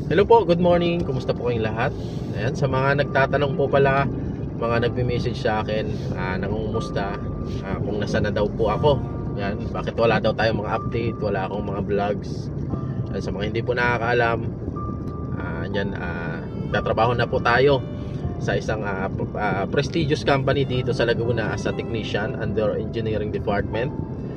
Hello po, good morning. Kumusta po kayong lahat? Ayan, sa mga nagtatanong po pala, mga nagme-message sa akin, nangungumusta, kung nasaan na daw po ako. Ayan, bakit wala daw tayong mga update, wala akong mga vlogs. Ayan, sa mga hindi po nakakaalam, tatrabaho na po tayo sa isang prestigious company dito sa Laguna as a technician under engineering department.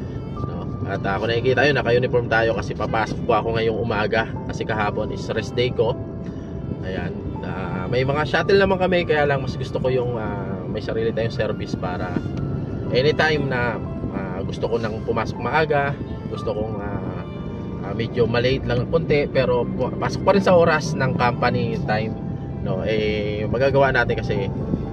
At kung nakikita yun, naka-uniform tayo kasi papasok po ako ngayong umaga kasi kahapon is rest day ko. Ayan, may mga shuttle naman kami, kaya lang mas gusto ko yung may sarili tayong service para anytime na gusto ko nang pumasok maaga, gusto kong medyo malate lang ng konti pero pasok pa rin sa oras ng company time, no, magagawa natin kasi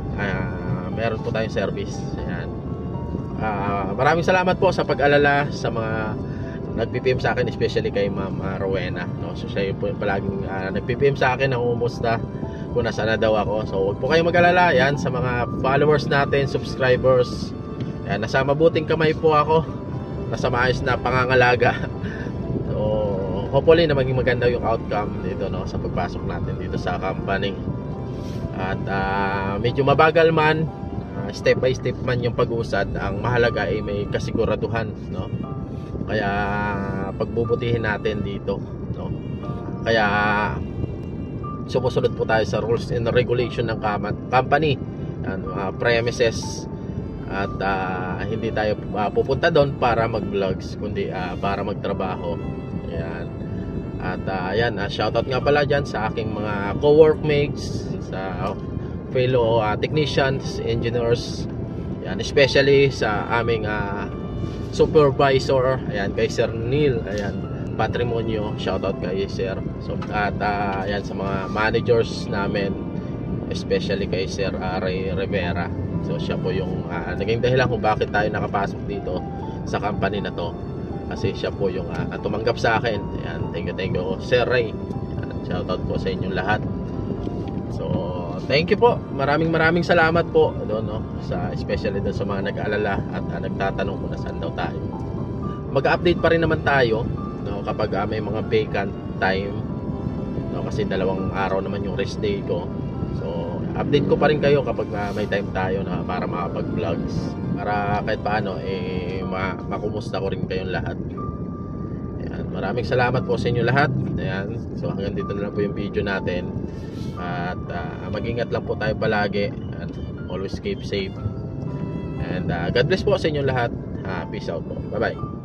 meron po tayong service. Ayan. Maraming salamat po sa pag-alala sa mga nagpipm sa akin, especially kay Ma'am Rowena, no? So siya po palaging nagpipm sa akin, nangumusta kung nasaan na daw ako. So huwag po kayong mag-alala. Yan, sa mga followers natin, subscribers, yan, nasa mabuting kamay po ako, nasa maayos na pangangalaga. So hopefully na maging maganda yung outcome dito, no, sa pagpasok natin dito sa company. At medyo mabagal man, step by step man yung pag-usad, ang mahalaga ay may kasiguraduhan, no? Kaya pagbubutihin natin dito, no? Kaya sumusunod po tayo sa rules and regulation ng company, premises, at hindi tayo pupunta doon para mag-vlogs, kundi para magtrabaho. Ayan. At ayan, shoutout nga pala dyan sa aking mga co-workmates, sa fellow technicians, engineers, yan, especially sa aming supervisor, ayan, kay Sir Neil, ayan, Patrimonio, shoutout kay Sir. So, at ayan, sa mga managers namin, especially kay Sir Ray Rivera. So siya po yung naging dahilan kung bakit tayo nakapasok dito sa company na to, kasi siya po yung tumanggap sa akin. Ayan, thank you Sir Ray. Ayan, shoutout po sa inyong lahat. So thank you po, maraming salamat po doon, no, sa especially doon sa mga nag-aalala at nagtatanong kung nasaan daw tayo. Mag-update pa rin naman tayo, no, kapag may mga vacant time, no, kasi 2 araw naman yung rest day ko. So update ko pa rin kayo kapag may time tayo na para makapag-vlogs, para kahit paano makumusta ko rin kayong lahat. Ayan, maraming salamat po sa inyo lahat. Ayan, so hanggang dito na lang po yung video natin. At mag-ingat lang po tayo palagi, and always keep safe, and God bless po sa inyong lahat. Peace out po, bye bye.